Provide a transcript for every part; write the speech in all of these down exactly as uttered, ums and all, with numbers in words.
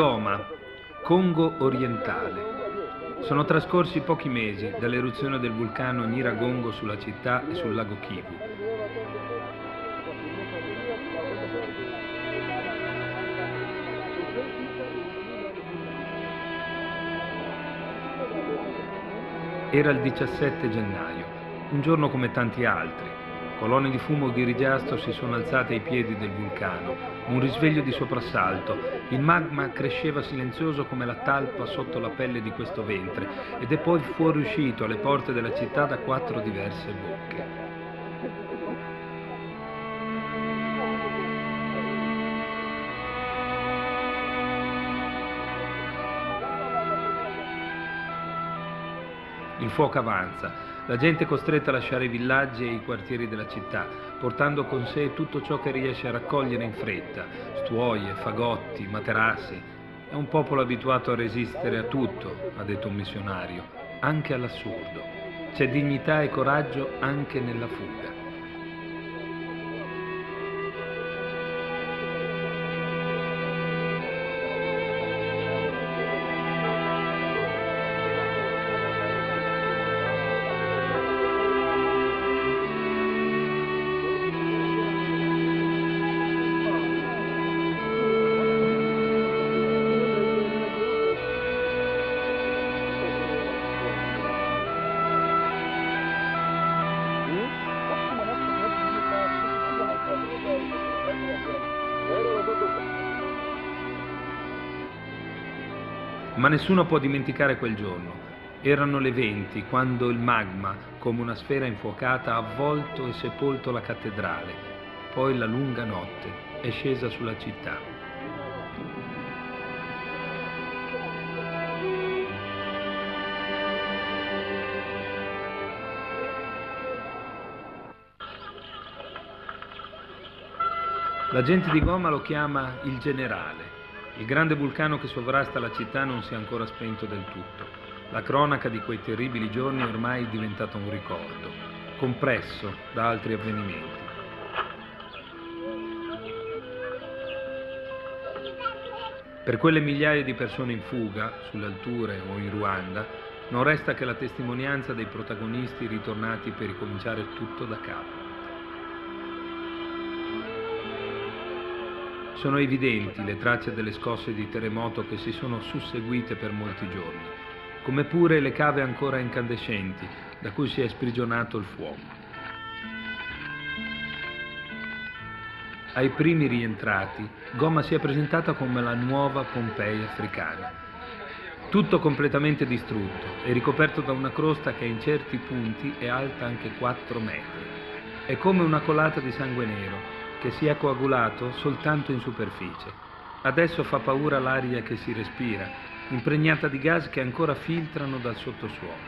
Goma, Congo orientale. Sono trascorsi pochi mesi dall'eruzione del vulcano Nyiragongo sulla città e sul lago Kivu. Era il diciassette gennaio, un giorno come tanti altri. Colonne di fumo grigiastro si sono alzate ai piedi del vulcano, un risveglio di soprassalto. Il magma cresceva silenzioso come la talpa sotto la pelle di questo ventre ed è poi fuoriuscito alle porte della città da quattro diverse bocche. Il fuoco avanza. La gente è costretta a lasciare i villaggi e i quartieri della città, portando con sé tutto ciò che riesce a raccogliere in fretta, stuoie, fagotti, materassi. È un popolo abituato a resistere a tutto, ha detto un missionario, anche all'assurdo. C'è dignità e coraggio anche nella fuga. Ma nessuno può dimenticare quel giorno. Erano le venti, quando il magma, come una sfera infuocata, ha avvolto e sepolto la cattedrale. Poi la lunga notte è scesa sulla città. La gente di Goma lo chiama il generale. Il grande vulcano che sovrasta la città non si è ancora spento del tutto. La cronaca di quei terribili giorni è ormai diventata un ricordo, compresso da altri avvenimenti. Per quelle migliaia di persone in fuga, sulle alture o in Ruanda, non resta che la testimonianza dei protagonisti ritornati per ricominciare tutto da capo. Sono evidenti le tracce delle scosse di terremoto che si sono susseguite per molti giorni, come pure le cave ancora incandescenti da cui si è sprigionato il fuoco. Ai primi rientrati, Goma si è presentata come la nuova Pompei africana. Tutto completamente distrutto e ricoperto da una crosta che in certi punti è alta anche quattro metri. È come una colata di sangue nero che si è coagulato soltanto in superficie. Adesso fa paura l'aria che si respira, impregnata di gas che ancora filtrano dal sottosuolo.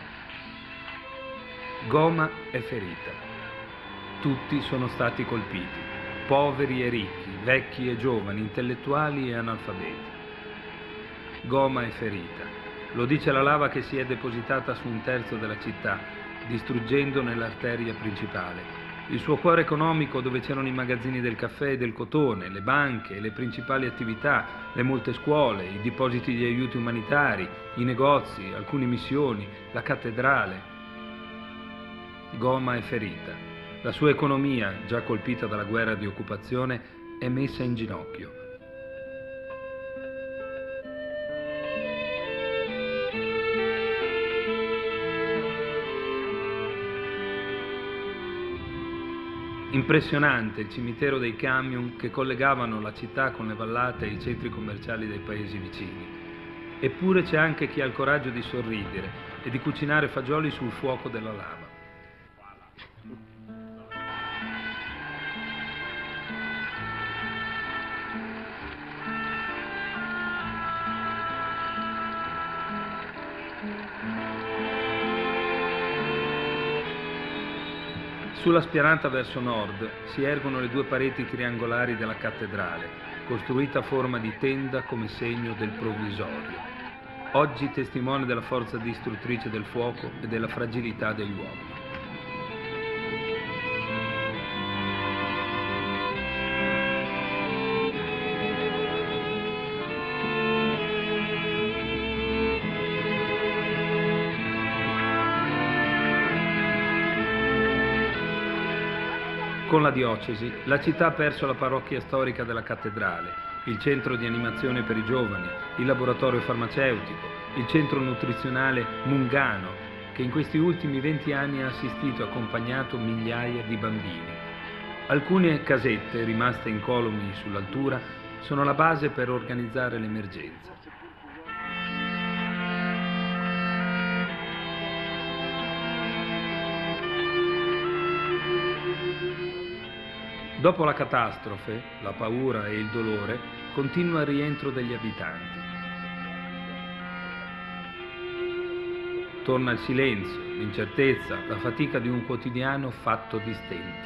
Goma è ferita. Tutti sono stati colpiti, poveri e ricchi, vecchi e giovani, intellettuali e analfabeti. Goma è ferita. Lo dice la lava che si è depositata su un terzo della città, distruggendone l'arteria principale. Il suo cuore economico, dove c'erano i magazzini del caffè e del cotone, le banche, le principali attività, le molte scuole, i depositi di aiuti umanitari, i negozi, alcune missioni, la cattedrale. Goma è ferita. La sua economia, già colpita dalla guerra di occupazione, è messa in ginocchio. Impressionante il cimitero dei camion che collegavano la città con le vallate e i centri commerciali dei paesi vicini. Eppure c'è anche chi ha il coraggio di sorridere e di cucinare fagioli sul fuoco della lava. Sulla spianata verso nord si ergono le due pareti triangolari della cattedrale, costruita a forma di tenda come segno del provvisorio. Oggi testimone della forza distruttrice del fuoco e della fragilità degli uomini. Con la diocesi, la città ha perso la parrocchia storica della cattedrale, il centro di animazione per i giovani, il laboratorio farmaceutico, il centro nutrizionale Mungano, che in questi ultimi venti anni ha assistito e accompagnato migliaia di bambini. Alcune casette rimaste incolumi sull'altura sono la base per organizzare l'emergenza. Dopo la catastrofe, la paura e il dolore, continua il rientro degli abitanti. Torna il silenzio, l'incertezza, la fatica di un quotidiano fatto di stenti.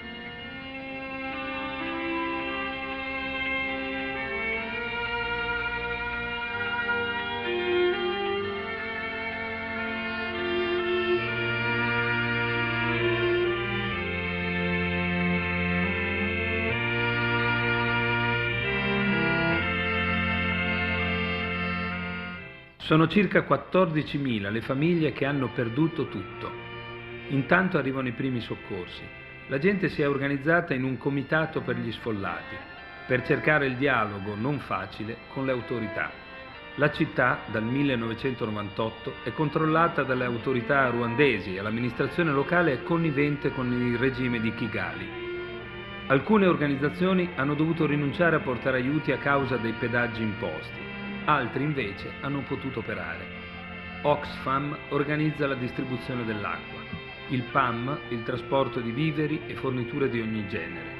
Sono circa quattordicimila le famiglie che hanno perduto tutto. Intanto arrivano i primi soccorsi. La gente si è organizzata in un comitato per gli sfollati, per cercare il dialogo non facile con le autorità. La città, dal millenovecentonovantotto, è controllata dalle autorità ruandesi e l'amministrazione locale è connivente con il regime di Kigali. Alcune organizzazioni hanno dovuto rinunciare a portare aiuti a causa dei pedaggi imposti. Altri invece hanno potuto operare. Oxfam organizza la distribuzione dell'acqua, il P A M il trasporto di viveri e forniture di ogni genere.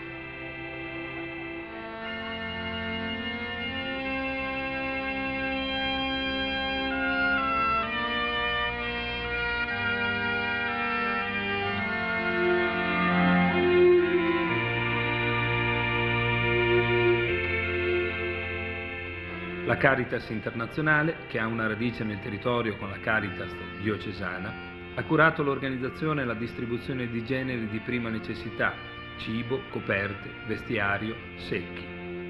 La Caritas internazionale, che ha una radice nel territorio con la Caritas diocesana, ha curato l'organizzazione e la distribuzione di generi di prima necessità, cibo, coperte, vestiario, secchi.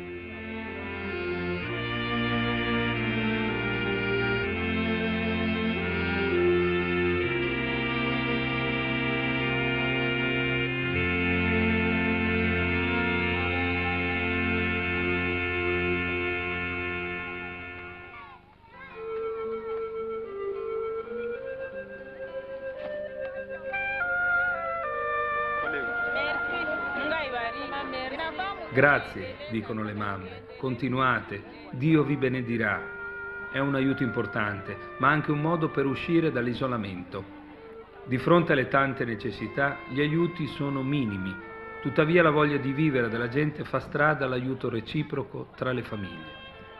Grazie, dicono le mamme, continuate, Dio vi benedirà. È un aiuto importante, ma anche un modo per uscire dall'isolamento. Di fronte alle tante necessità, gli aiuti sono minimi, tuttavia la voglia di vivere della gente fa strada all'aiuto reciproco tra le famiglie.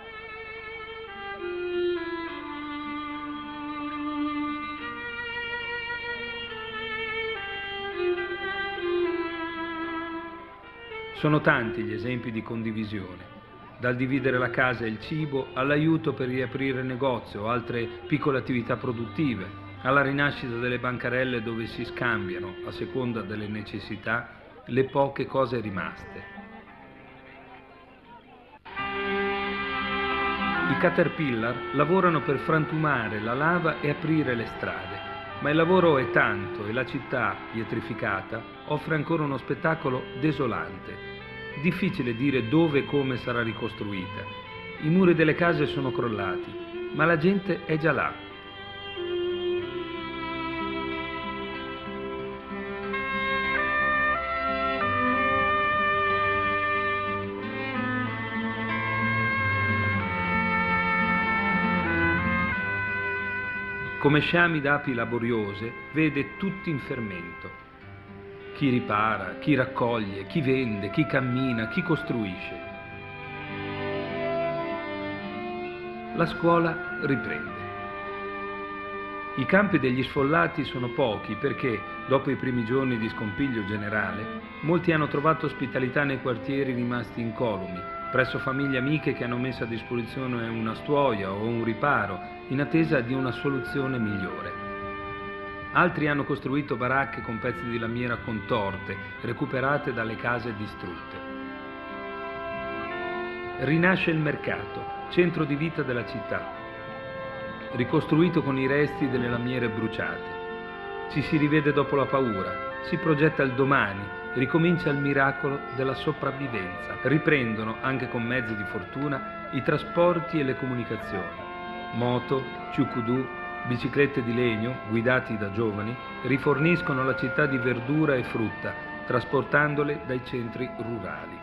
Sono tanti gli esempi di condivisione, dal dividere la casa e il cibo all'aiuto per riaprire il negozio o altre piccole attività produttive, alla rinascita delle bancarelle dove si scambiano, a seconda delle necessità, le poche cose rimaste. I Caterpillar lavorano per frantumare la lava e aprire le strade, ma il lavoro è tanto e la città, pietrificata, offre ancora uno spettacolo desolante. Difficile dire dove e come sarà ricostruita. I muri delle case sono crollati, ma la gente è già là. Come sciami d'api laboriose, vede tutti in fermento. Chi ripara, chi raccoglie, chi vende, chi cammina, chi costruisce. La scuola riprende. I campi degli sfollati sono pochi perché, dopo i primi giorni di scompiglio generale, molti hanno trovato ospitalità nei quartieri rimasti incolumi, presso famiglie amiche che hanno messo a disposizione una stuoia o un riparo, in attesa di una soluzione migliore. Altri hanno costruito baracche con pezzi di lamiera contorte, recuperate dalle case distrutte. Rinasce il mercato, centro di vita della città, ricostruito con i resti delle lamiere bruciate. Ci si rivede dopo la paura, si progetta il domani, ricomincia il miracolo della sopravvivenza. Riprendono, anche con mezzi di fortuna, i trasporti e le comunicazioni. Moto, ciucudù, biciclette di legno, guidati da giovani, riforniscono la città di verdura e frutta, trasportandole dai centri rurali.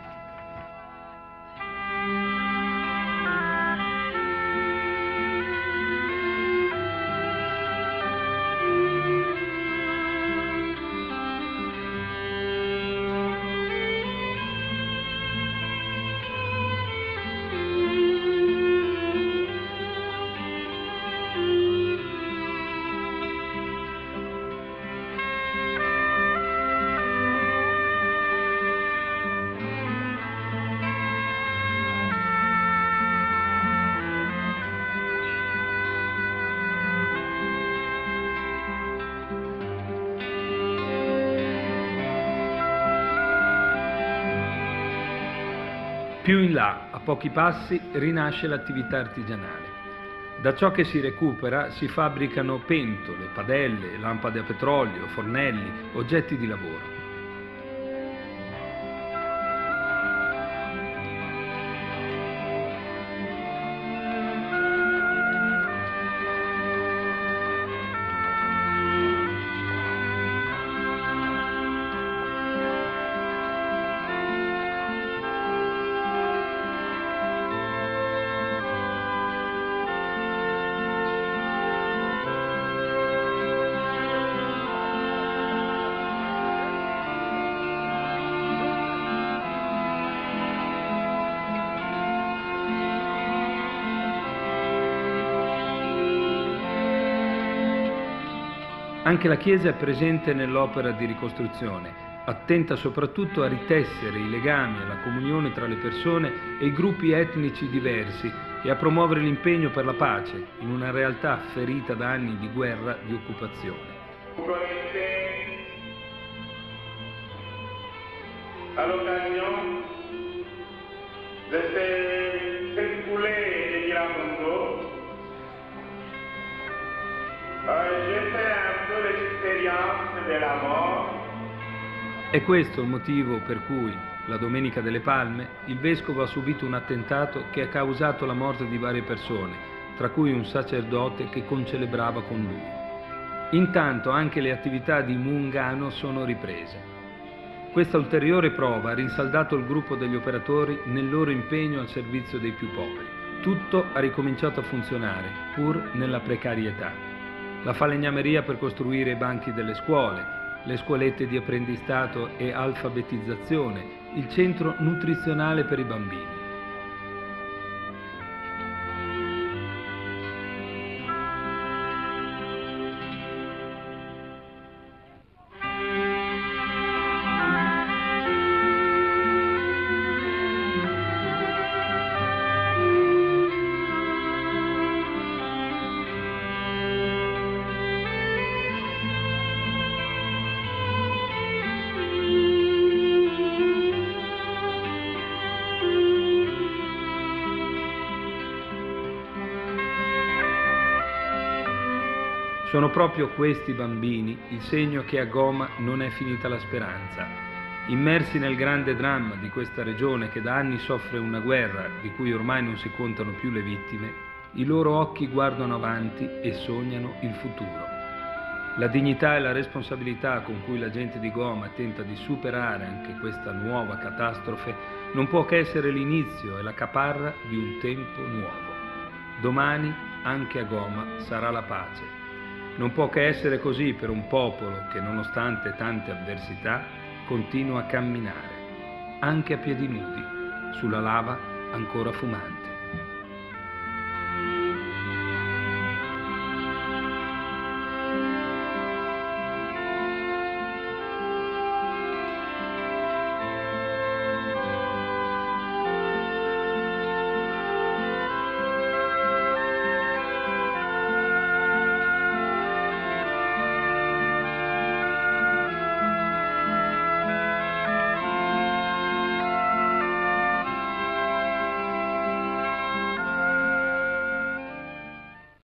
Più in là, a pochi passi, rinasce l'attività artigianale. Da ciò che si recupera si fabbricano pentole, padelle, lampade a petrolio, fornelli, oggetti di lavoro. Anche la Chiesa è presente nell'opera di ricostruzione, attenta soprattutto a ritessere i legami e la comunione tra le persone e i gruppi etnici diversi e a promuovere l'impegno per la pace in una realtà ferita da anni di guerra, di occupazione. À l'occasion de ces circulés de Miramondo, j'ai fait un peu l'expérience de la mort. È questo il motivo per cui, la Domenica delle Palme, il Vescovo ha subito un attentato che ha causato la morte di varie persone, tra cui un sacerdote che concelebrava con lui. Intanto anche le attività di Mungano sono riprese. Questa ulteriore prova ha rinsaldato il gruppo degli operatori nel loro impegno al servizio dei più poveri. Tutto ha ricominciato a funzionare, pur nella precarietà. La falegnameria per costruire i banchi delle scuole, le scuolette di apprendistato e alfabetizzazione, il centro nutrizionale per i bambini. Sono proprio questi bambini il segno che a Goma non è finita la speranza. Immersi nel grande dramma di questa regione che da anni soffre una guerra di cui ormai non si contano più le vittime, i loro occhi guardano avanti e sognano il futuro. La dignità e la responsabilità con cui la gente di Goma tenta di superare anche questa nuova catastrofe non può che essere l'inizio e la caparra di un tempo nuovo. Domani anche a Goma sarà la pace. Non può che essere così per un popolo che, nonostante tante avversità, continua a camminare, anche a piedi nudi, sulla lava ancora fumante.